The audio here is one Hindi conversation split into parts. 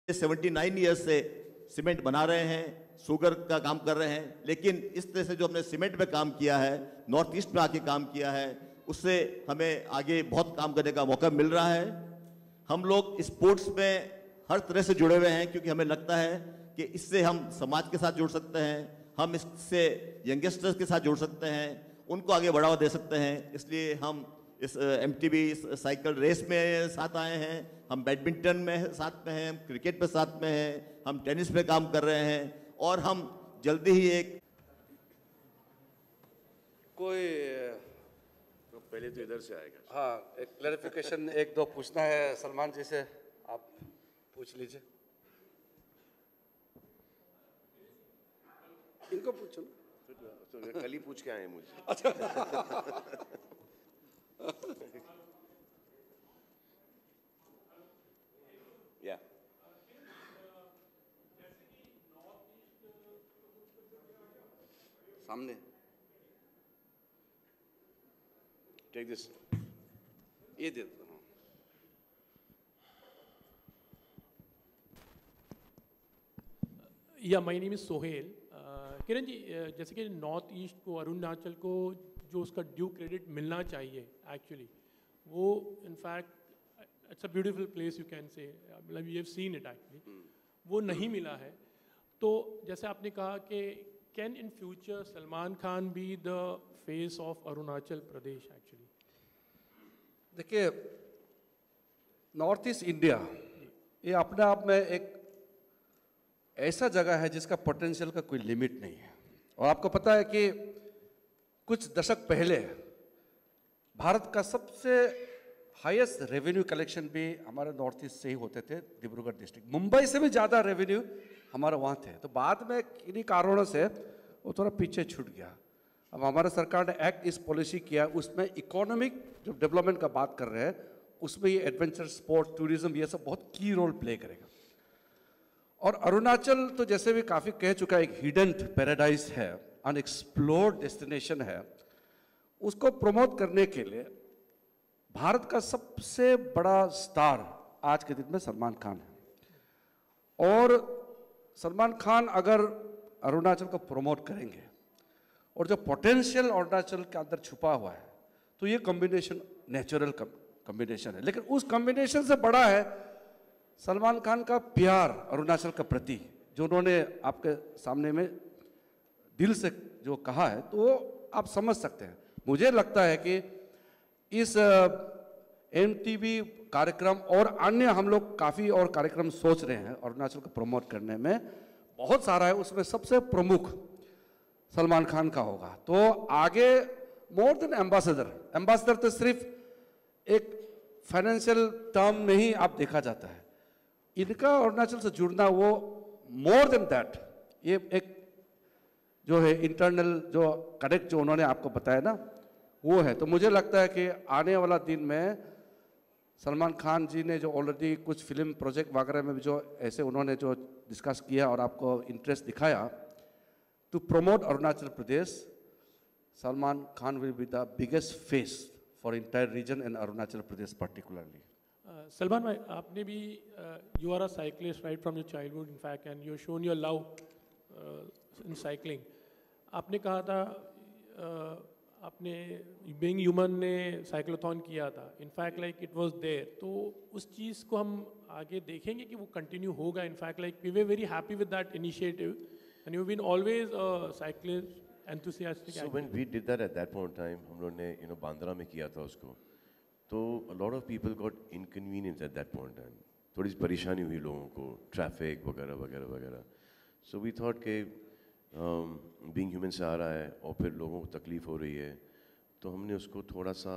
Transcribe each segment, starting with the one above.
79 ईयर्स से सीमेंट बना रहे हैं, शुगर का काम कर रहे हैं, लेकिन इस तरह से जो हमने सीमेंट पे काम किया है, नॉर्थ ईस्ट में आके काम किया है, उससे हमें आगे बहुत काम करने का मौका मिल रहा है। हम लोग स्पोर्ट्स में हर तरह से जुड़े हुए हैं, क्योंकि हमें लगता है कि इससे हम समाज के साथ जुड़ सकते हैं, हम इससे यंगस्टर्स के साथ जुड़ सकते हैं, उनको आगे बढ़ावा दे सकते हैं। इसलिए हम इस MTB साइकिल रेस में साथ आए हैं, हम बैडमिंटन में साथ में हैं, हम क्रिकेट पे साथ में हैं, हम टेनिस पे काम कर रहे हैं, और हम जल्दी ही एक कोई तो पहले तो इधर से आएगा। हाँ, एक क्लैरिफिकेशन एक दो पूछना है सलमान जी से, आप पूछ लीजिए। इनको पूछो ना। तो कल ही पूछ के आए मुझे। या सामने टेक दिस, ये दे दो। या my name is Sohail. Kiran ji, जैसे कि नॉर्थ ईस्ट को, अरुणाचल को जो उसका ड्यू क्रेडिट मिलना चाहिए एक्चुअली, वो in fact it's a beautiful place, you can say, मतलब you have seen it actually, वो नहीं मिला है। तो जैसे आपने कहा कि can in future Salman Khan be the face of Arunachal Pradesh actually? देखिए, नॉर्थ ईस्ट इंडिया ये अपने आप में एक ऐसा जगह है जिसका पोटेंशियल का कोई लिमिट नहीं है। और आपको पता है कि कुछ दशक पहले भारत का सबसे हाईएस्ट रेवेन्यू कलेक्शन भी हमारे नॉर्थ ईस्ट से ही होते थे, डिब्रूगढ़ डिस्ट्रिक्ट। मुंबई से भी ज़्यादा रेवेन्यू हमारे वहाँ थे। तो बाद में किन्हीं कारणों से वो थोड़ा पीछे छूट गया। अब हमारे सरकार ने एक्ट इस पॉलिसी किया, उसमें इकोनॉमिक जो डेवलपमेंट का बात कर रहे हैं, उसमें ये एडवेंचर स्पोर्ट, टूरिज्म, ये सब बहुत की रोल प्ले करेगा। और अरुणाचल तो जैसे भी काफ़ी कह चुका है, एक हिडन पैराडाइज है, अनएक्सप्लोर्ड डेस्टिनेशन है। उसको प्रमोट करने के लिए भारत का सबसे बड़ा स्टार आज के दिन में सलमान खान है। और सलमान खान अगर अरुणाचल को प्रमोट करेंगे और जो पोटेंशियल अरुणाचल के अंदर छुपा हुआ है, तो ये कॉम्बिनेशन नेचुरल कॉम्बिनेशन है। लेकिन उस कॉम्बिनेशन से बड़ा है सलमान खान का प्यार अरुणाचल के प्रति, जो उन्होंने आपके सामने में दिल से जो कहा है, तो वो आप समझ सकते हैं। मुझे लगता है कि इस MTB कार्यक्रम और अन्य हम लोग काफ़ी और कार्यक्रम सोच रहे हैं अरुणाचल को प्रमोट करने में, बहुत सारा है, उसमें सबसे प्रमुख सलमान खान का होगा। तो आगे मोर देन एम्बेसडर, एम्बेसडर तो सिर्फ एक फाइनेंशियल टर्म में ही आप देखा जाता है, इनका अरुणाचल से जुड़ना वो मोर देन दैट, ये एक जो है इंटरनल जो कनेक्ट जो उन्होंने आपको बताया ना, वो है। तो मुझे लगता है कि आने वाला दिन में सलमान खान जी ने जो ऑलरेडी कुछ फिल्म प्रोजेक्ट वगैरह में भी जो ऐसे उन्होंने जो डिस्कस किया और आपको इंटरेस्ट दिखाया to promote Arunachal Pradesh, Salman Khan will be the biggest face for entire region and Arunachal Pradesh particularly. Salman भाई, आपने भी you are a cyclist right from your childhood in fact, and you shone your love in cycling. आपने कहा था आपने बीइंग ह्यूमन ने साइक्लोथॉन किया था, in fact like it was there, तो उस चीज़ को हम आगे देखेंगे कि वो कंटिन्यू होगा। In fact like we were very happy with that initiative and you been always a cyclist enthusiastic. So when we did that at that point in time, हम लोग ने बांद्रा में किया था उसको, तो a lot of people got inconvenienced at that point in time. थोड़ी सी परेशानी हुई लोगों को, ट्रैफिक वगैरह वगैरह वगैरह। So we thought कि बीइंग ह्यूमन से आ रहा है और फिर लोगों को तकलीफ हो रही है, तो हमने उसको थोड़ा सा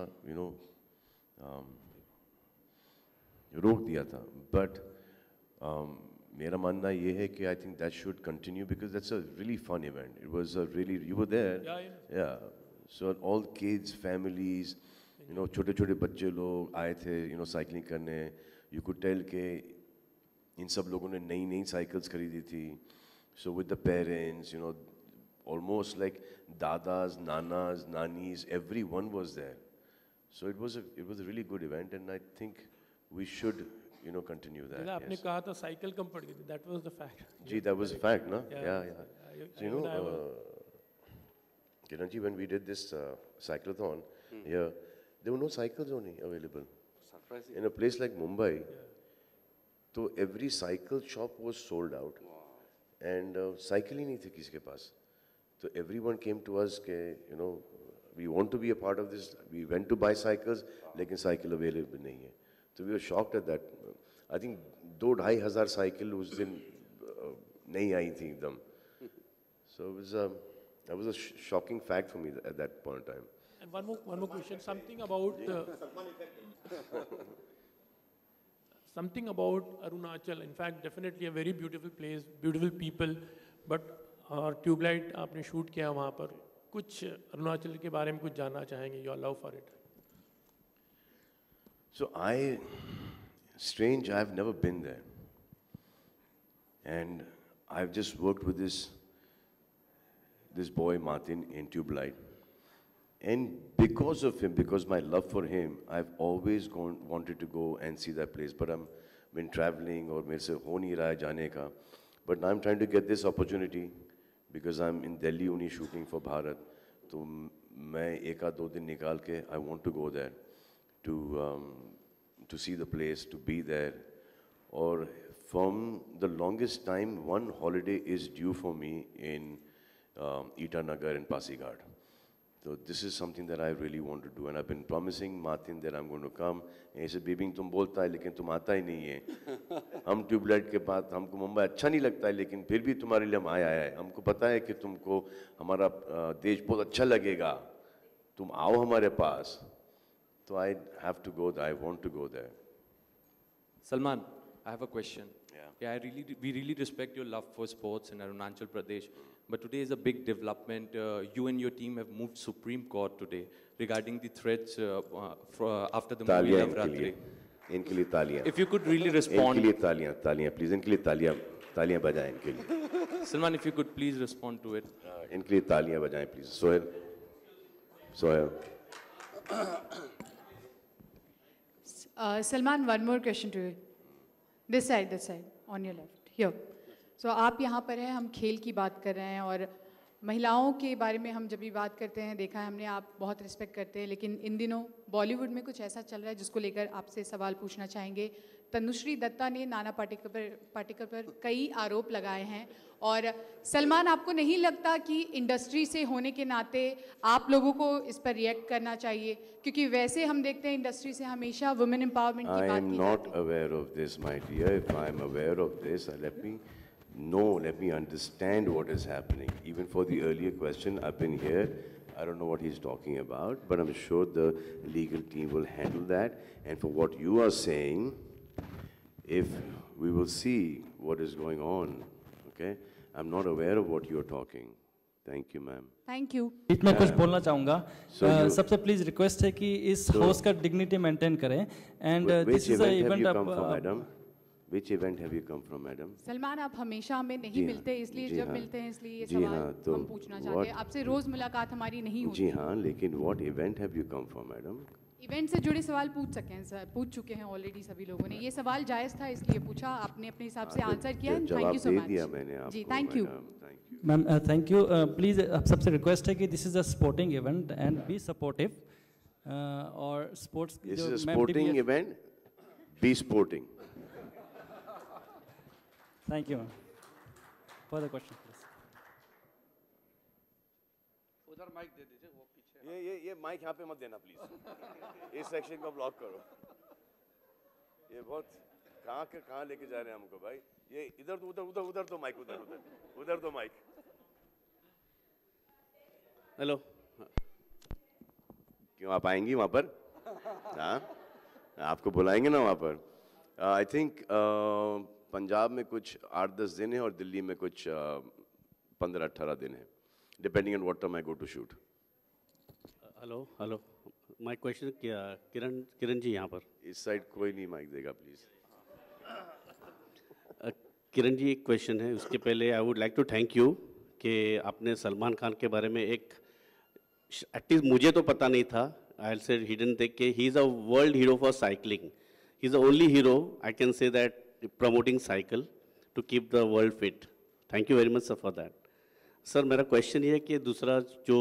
रोक दिया था। बट मेरा मानना ये है कि I think that should continue because that's a really fun event. It was a really, you were there, yeah, so all kids, families, छोटे छोटे बच्चे लोग आए थे साइकिलिंग करने। यू कुड टेल के इन सब लोगों ने नई नई साइकिल्स खरीदी थी। So with the parents, almost like dadas, nanas, nanis, everyone was there. So it was a really good event, and I think we should continue that. जैसा आपने Yes. कहा था साइकिल कम पड़ गई थी, that was the fact. Gee, that was a fact, no? Yeah. Yeah. So, Even I was- Kiranji, when we did this cyclothon here, there were no cycles only available. Surprising. In a place like Mumbai, so every cycle shop was sold out. And cycle ही नहीं थी किसी के पास. So everyone came to us के, we want to be a part of this. We went to buy cycles, लेकिन cycle available नहीं है. So we were shocked at that. I think 2,500 cycle उस दिन नहीं आई थी एकदम. So it was that was a shocking fact for me at that point in time. And one more question. Something about Arunachal. In fact, definitely a very beautiful place, beautiful people. But Tubelight आपने शूट किया वहाँ पर, कुछ अरुणाचल के बारे में कुछ जानना चाहेंगे? Your love for it. So strange, I've never been there. And I've just worked with this boy Martin in Tubelight. And because of him, because my love for him, I've always wanted to go and see that place. But I've been traveling और मेरे से हो नहीं रहा है जाने का. But now I'm trying to get this opportunity because I'm in Delhi only shooting for Bharat. तो मैं एक आध 2 दिन निकाल के I want to go there to see the place, to be there. Or from the longest time, one holiday is due for me in Itanagar and Pasighat. So this is something that I really want to do, and I've been promising Martin that I'm going to come. ऐसे बीबिंग तुम बोलता है लेकिन तुम आता ही नहीं है. हम ट्यूबलाइट के बाद हमको मुंबई अच्छा नहीं लगता है, लेकिन फिर भी तुम्हारे लिए हम आया है. हमको पता है कि तुमको हमारा देश बहुत अच्छा लगेगा. तुम आओ हमारे पास. So I have to go there. I want to go there. Salman, I have a question. Yeah, we really respect your love for sports in Arunachal Pradesh. But today is a big development. You and your team have moved Supreme Court today regarding the threats after the movie Navratri. इनके लिए तालियां. If you could really respond. इनके लिए तालियां, please. इनके लिए तालियां बजाएं इनके लिए. Salman, if you could please respond to it. इनके लिए तालियां बजाएं, please. Sohail. Salman, one more question to you. This side, on your left. Here. So आप यहाँ पर हैं, हम खेल की बात कर रहे हैं और महिलाओं के बारे में हम जब भी बात करते हैं, देखा है हमने, आप बहुत रिस्पेक्ट करते हैं, लेकिन इन दिनों बॉलीवुड में कुछ ऐसा चल रहा है जिसको लेकर आपसे सवाल पूछना चाहेंगे. तनुश्री दत्ता ने नाना पाटेकर पर कई आरोप लगाए हैं और सलमान, आपको नहीं लगता कि इंडस्ट्री से होने के नाते आप लोगों को इस पर रिएक्ट करना चाहिए? क्योंकि वैसे हम देखते हैं इंडस्ट्री से हमेशा वुमेन एम्पावरमेंट की बात की जाती है. I am not aware of this, my dear. If I am aware of this, let me understand what is happening. Even for the earlier question, I've been here. I don't know what he's talking about, but I'm sure the legal team will handle that. And for what you are saying, if we will see what is going on, okay? I'm not aware of what you're talking. Thank you, ma'am. Thank you. मैं कुछ बोलना चाहूँगा. सबसे प्लीज रिक्वेस्ट है कि इस होस्ट का डिग्निटी मेंटेन करें. And this is an event madam? Which event have you come from, madam? Salman, आप हमेशा हमें नहीं मिलते, इसलिए जब मिलते हैं इसलिए ये सवाल हम पूछना चाहते हैं. आपसे रोज मुलाकात हमारी नहीं होती. जी हाँ, लेकिन what event have you come from, madam? Event से जुड़े सवाल पूछ चुके हैं ऑलरेडी सभी लोगों ने. ये सवाल जायज़ था इसलिए पूछा, आपने अपने हिसाब से आंसर किया. Thank you so much. जी, thank you ma'am. Thank you. Please आप सबसे रिक्वेस्ट है कि this is a sporting event and be supportive. और sports this is a sporting event, be sporting. Thank you ma'am. Further question please. उधर माइक दे दीजिए, वो पीछे. ये माइक यहाँ पे मत देना प्लीज. इस सेक्शन को ब्लॉक करो. ये बहुत कहाँ लेके जा रहे हैं हमको भाई. ये उधर तो माइक, उधर तो माइक. हेलो. क्यों आप आएंगी वहाँ पर? हाँ, आपको बुलाएंगे ना वहाँ पर. आई थिंक पंजाब में कुछ 8-10 दिन है और दिल्ली में कुछ 15-18 दिन है, depending on what time I go to shoot. Hello. My question, Kiran ji यहाँ पर. इस साइड कोई नहीं माइक देगा प्लीज. किरण जी, एक क्वेश्चन है. उसके पहले I would like to thank you कि आपने सलमान खान के बारे में एटलीस्ट मुझे तो पता नहीं था. आई से हिडन थे कि he is a world hero for cycling. He's the only hero, I can say that, promoting cycle to keep the world fit. Thank you very much, sir, for that. Sir, मेरा question ये है कि दूसरा जो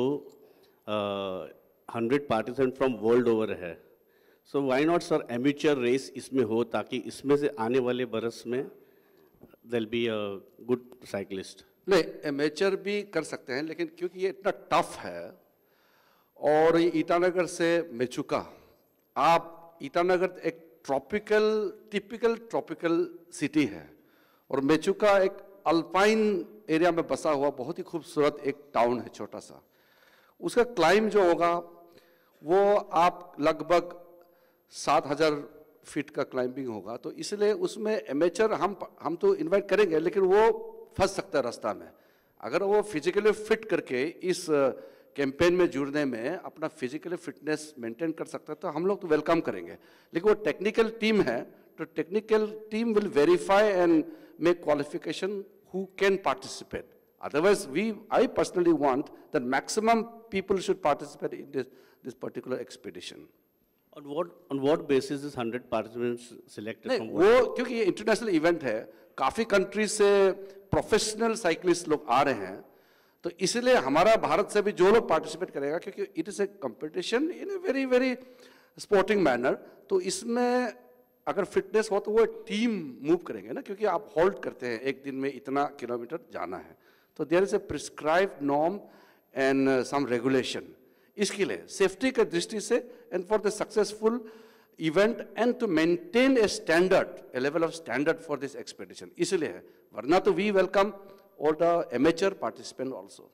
100 participants from world over है, so why not, sir, amateur race इसमें हो ताकि इसमें से आने वाले बरस में there'll be a good cyclist. नहीं, एमेचर भी कर सकते हैं, लेकिन क्योंकि ये इतना टफ है और ये ईटानगर से मेचुका, आप ईटानगर एक टिपिकल ट्रॉपिकल सिटी है और मेचुका एक अल्पाइन एरिया में बसा हुआ बहुत ही खूबसूरत एक टाउन है, छोटा सा। उसका क्लाइम जो होगा वो आप लगभग 7,000 फीट का क्लाइंबिंग होगा, तो इसलिए उसमें एमेचर हम तो इनवाइट करेंगे, लेकिन वो फंस सकता है रास्ता में। अगर वो फिजिकली फिट करके इस कैंपेन में जुड़ने में अपना फिजिकली फिटनेस मेंटेन कर सकता है तो हम लोग तो वेलकम करेंगे, लेकिन वो टेक्निकल टीम है, तो technical team will verify and make qualification who can participate. Otherwise, I personally want that maximum people should participate in this particular expedition. On what basis is 100 participants selected? नहीं, वो क्योंकि ये इंटरनेशनल इवेंट है, काफ़ी कंट्री से प्रोफेशनल साइकिलिस्ट लोग आ रहे हैं, तो इसलिए हमारा भारत से भी जो लोग पार्टिसिपेट करेगा, क्योंकि it is a competition in a very very sporting manner, तो इसमें अगर फिटनेस हो तो वो टीम मूव करेंगे ना, क्योंकि आप होल्ड करते हैं एक दिन में इतना किलोमीटर जाना है, तो there is a prescribed norm and some regulation. इसके लिए सेफ्टी के दृष्टि से and for the successful event and to maintain a standard, a level of standard for this expedition, इसलिए है, वरना तो we welcome all the amateur participant also.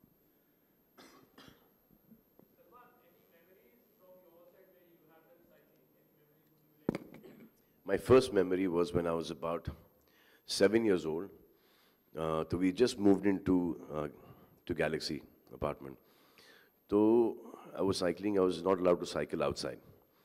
My first memory was when I was about 7 years old. So we just moved into to Galaxy apartment. So I was cycling. I was not allowed to cycle outside.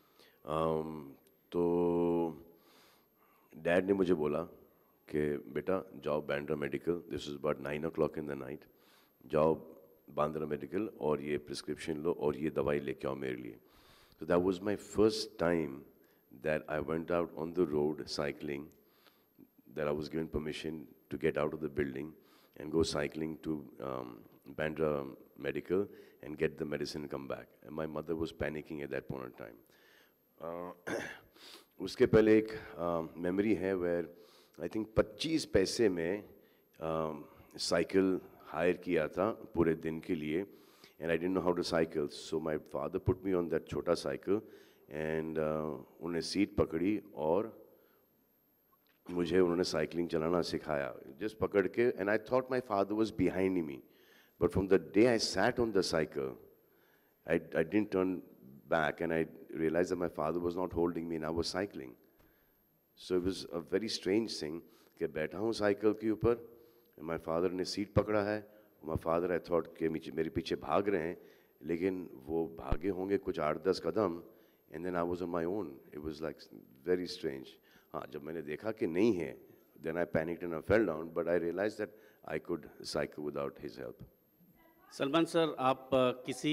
तो Dad ने मुझे बोला कि बेटा जाओ Bandra medical. This was about 9 o'clock in the night. जाओ बांद्रा मेडिकल और ये प्रिस्क्रिप्शन लो और ये दवाई लेके आओ मेरे लिए. So that was my first time that I went out on the road cycling, that I was given permission to get out of the building and go cycling to Bandra Medical and get the medicine and come back. And my mother was panicking at that point in time. उसके पहले एक memory है where I think 25 पैसे में cycle hire किया था पूरे दिन के लिए, and I didn't know how to cycle, so my father put me on that छोटा cycle. एंड उन्हें सीट पकड़ी और मुझे उन्होंने साइकिलिंग चलाना सिखाया, जस्ट पकड़ के, and I thought my father was behind me, but from the day I sat on the cycle I didn't turn back and I realise that my father was not holding me and I was cycling. So it was a very strange thing कि बैठा हूँ साइकिल के ऊपर, माई फादर ने सीट पकड़ा है, माई फादर आई थॉट कि मेरे पीछे भाग रहे हैं, लेकिन वो भागे होंगे कुछ 8-10 कदम, and then I was on my own. It was like very strange. हाँ, जब मैंने देखा कि नहीं है, then I panicked and I fell down, but I realized that I could cycle without his help. Salman sir, आप किसी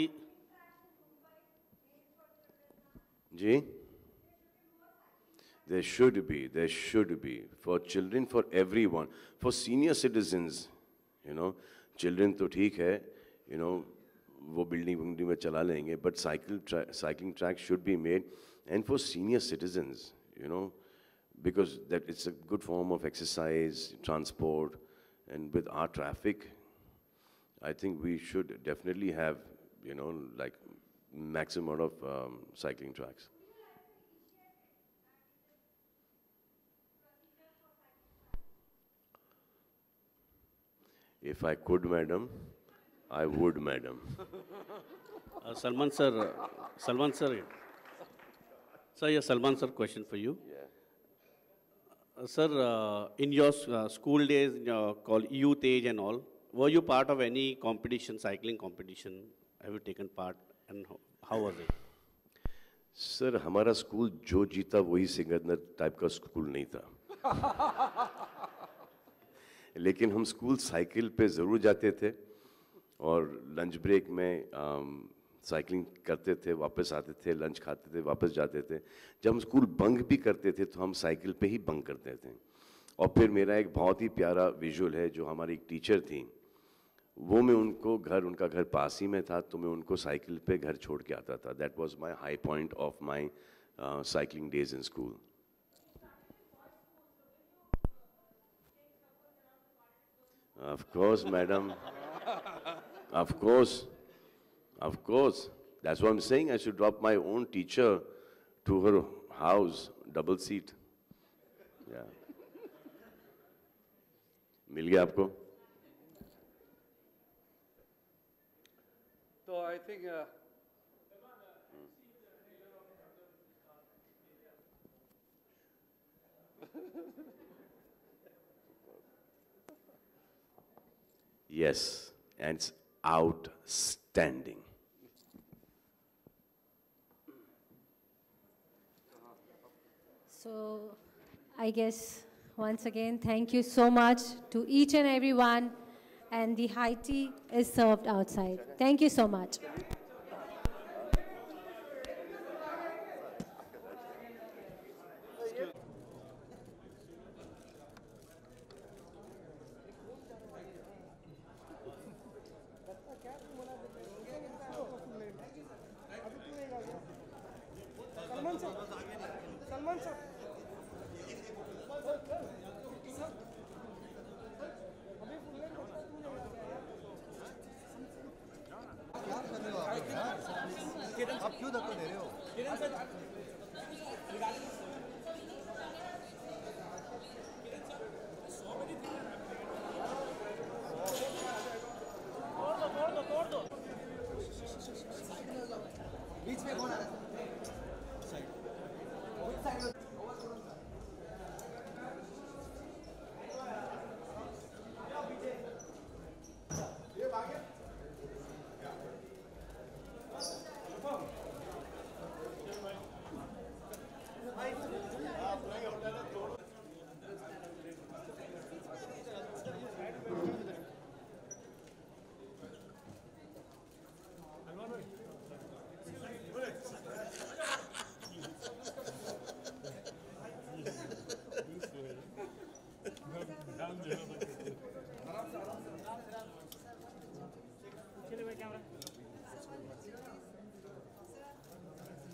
जी? There should be for children, for everyone, for senior citizens, you know, children तो ठीक है, you know, वो बिल्डिंग में चला लेंगे, but cycling track should be made and for senior citizens, you know, because that it's a good form of exercise, transport, and with our traffic I think we should definitely have, you know, like maximum amount of cycling tracks. If I could, madam, I would, madam. Salman sir, yeah, Salman sir, question for you. Yeah. Sir, in your school days, called youth age and all, were you part of any competition, cycling competition? Have you taken part, and how was it? Sir, हमारा स्कूल जो जीता वही सिकंदर टाइप का स्कूल नहीं था. लेकिन हम स्कूल साइकिल पे ज़रूर जाते थे और लंच ब्रेक में साइकिलिंग करते थे, वापस आते थे, लंच खाते थे, वापस जाते थे। जब हम स्कूल बंक भी करते थे तो हम साइकिल पे ही बंक करते थे। और फिर मेरा एक बहुत ही प्यारा विजुअल है, जो हमारी एक टीचर थी, वो मैं उनको उनका घर पास ही में था, तो मैं उनको साइकिल पे घर छोड़ के आता था। That was my high point of my cycling days in school. Of course, madam. Of course. Of course. That's what I'm saying. I should drop my own teacher to her house, double seat. Yeah. मिल गया आपको? So I think Yes, and it's outstanding. So I guess once again, thank you so much to each and everyone, and the high tea is served outside. Thank you so much.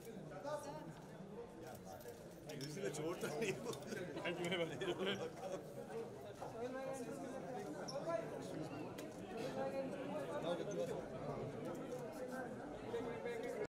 छोड़ता नहीं